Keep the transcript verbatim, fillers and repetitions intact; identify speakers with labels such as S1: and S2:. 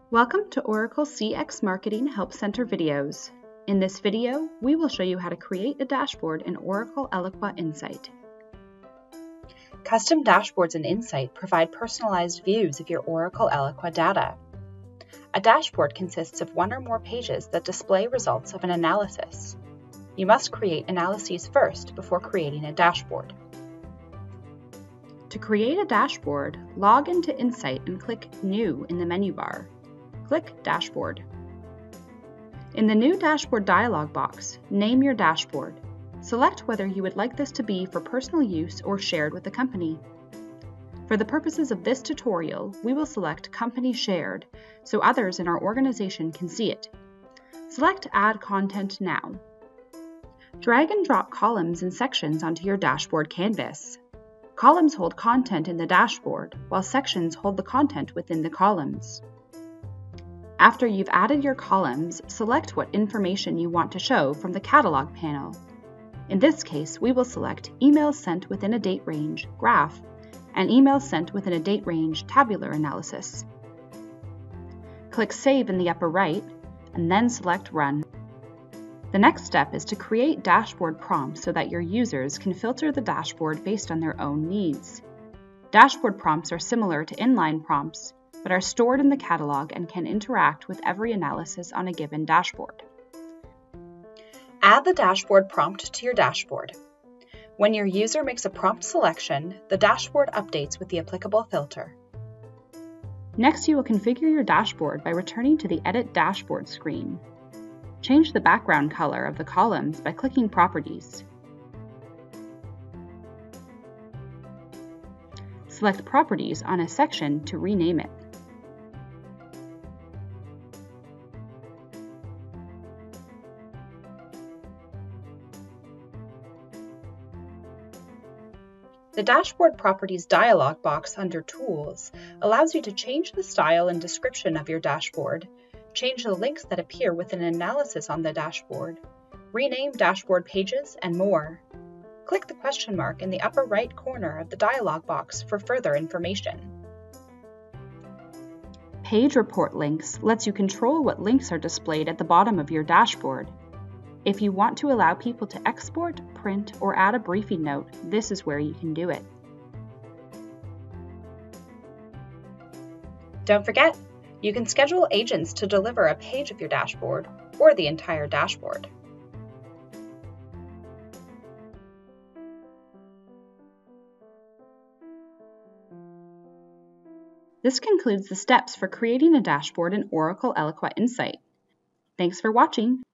S1: Welcome to Oracle C X Marketing Help Center videos. In this video, we will show you how to create a dashboard in Oracle Eloqua Insight. Custom dashboards in Insight provide personalized views of your Oracle Eloqua data. A dashboard consists of one or more pages that display results of an analysis. You must create analyses first before creating a dashboard. To create a dashboard, log into Insight and click New in the menu bar. Click Dashboard. In the New Dashboard dialog box, name your dashboard. Select whether you would like this to be for personal use or shared with the company. For the purposes of this tutorial, we will select Company Shared so others in our organization can see it. Select Add Content now. Drag and drop columns and sections onto your dashboard canvas. Columns hold content in the dashboard, while sections hold the content within the columns. After you've added your columns, select what information you want to show from the Catalog panel. In this case, we will select Emails Sent Within a Date Range, Graph, and Emails Sent Within a Date Range, Tabular Analysis. Click Save in the upper right, and then select Run. The next step is to create dashboard prompts so that your users can filter the dashboard based on their own needs. Dashboard prompts are similar to inline prompts, but are stored in the catalog and can interact with every analysis on a given dashboard. Add the dashboard prompt to your dashboard. When your user makes a prompt selection, the dashboard updates with the applicable filter. Next, you will configure your dashboard by returning to the Edit Dashboard screen. Change the background color of the columns by clicking Properties. Select Properties on a section to rename it. The Dashboard Properties dialog box under Tools allows you to change the style and description of your dashboard, change the links that appear with an analysis on the dashboard, rename dashboard pages, and more. Click the question mark in the upper right corner of the dialog box for further information. Page Report Links lets you control what links are displayed at the bottom of your dashboard. If you want to allow people to export, print, or add a briefing note, this is where you can do it. Don't forget, you can schedule agents to deliver a page of your dashboard or the entire dashboard. This concludes the steps for creating a dashboard in Oracle Eloqua Insight. Thanks for watching.